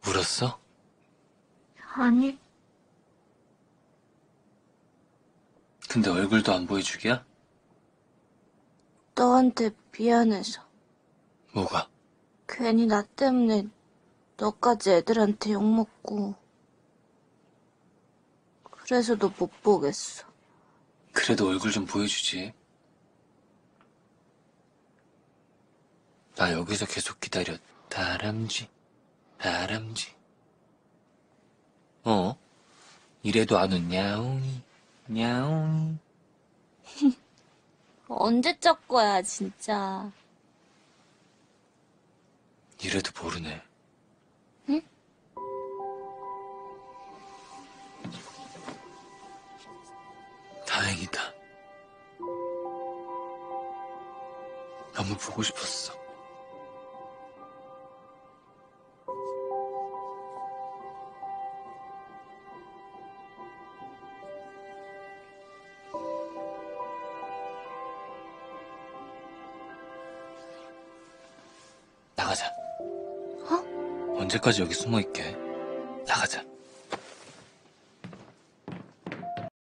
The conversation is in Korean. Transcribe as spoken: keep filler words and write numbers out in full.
울었어? 아니, 근데 얼굴도 안 보여주기야? 너한테 미안해서. 뭐가? 괜히 나 때문에 너까지 애들한테 욕먹고. 그래서 너 못 보겠어. 그래도 얼굴 좀 보여주지. 나 여기서 계속 기다려. 다람쥐, 다람쥐. 어? 이래도 안 웃냐옹이, 냐옹이. 언제 적 거야, 진짜. 이래도 모르네. 응? 다행이다. 너무 보고 싶었어. 나가자. 어? 언제까지 여기 숨어있게. 나가자.